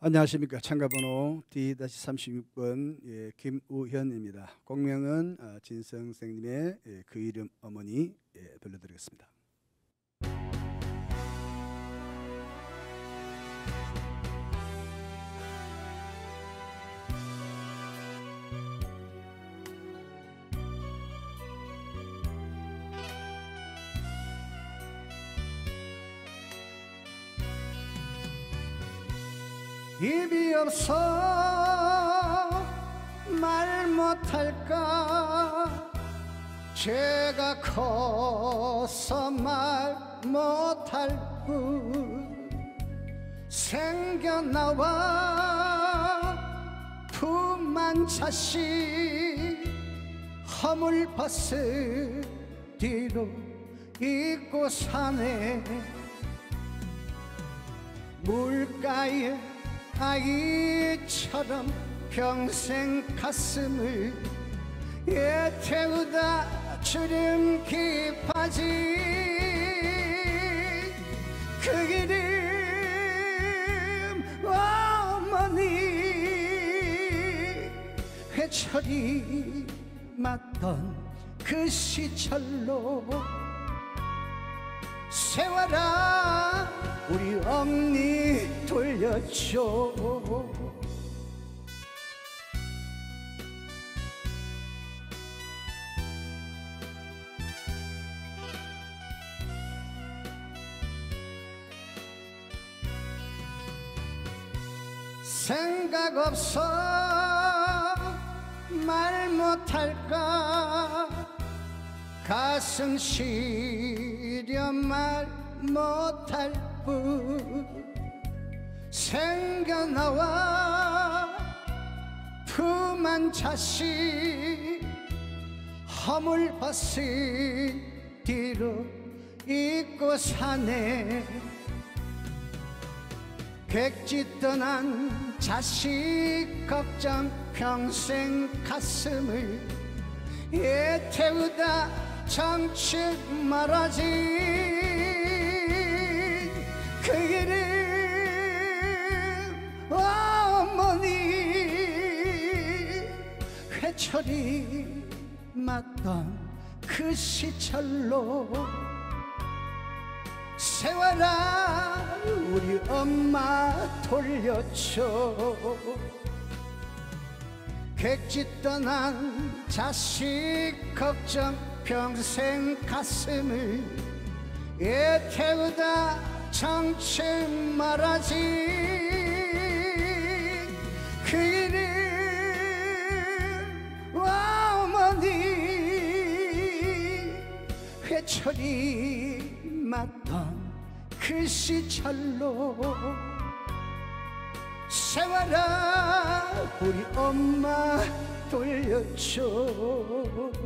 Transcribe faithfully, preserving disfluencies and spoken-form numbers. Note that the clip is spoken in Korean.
안녕하십니까. 참가번호 디 삼십육 번 예, 김우현입니다. 공명은 어, 진성 선생님의 예, 그 이름 어머니 예, 불러드리겠습니다. 입이 없어 말 못할까 죄가 커서 말 못할 뿐 생겨나와 품만 자식 허물벗은 뒤로 잊고 사네 물가에 아이처럼 평생 가슴을 애태우다 주름 깊어진 그 이름 어머니 회초리 맞던 그 시절로 세워라 우리 엄니 돌려줘 생각 없어 말 못할까 가슴 시려 말 못할 뿐 생겨나와 품한 자식 허물벗은 뒤로 잊고 사네 객지 떠난 자식 걱정 평생 가슴을 애태우다 정치 말아진 그 이름 어머니 회초리 맞던 그 시절로 세워라 우리 엄마 돌려줘 객지 떠난 자식 걱정 평생 가슴을 애태우다 정치 말아진 그 이름 어머니 회초리 맞던 그 시절로 세워라 우리 엄마 돌려줘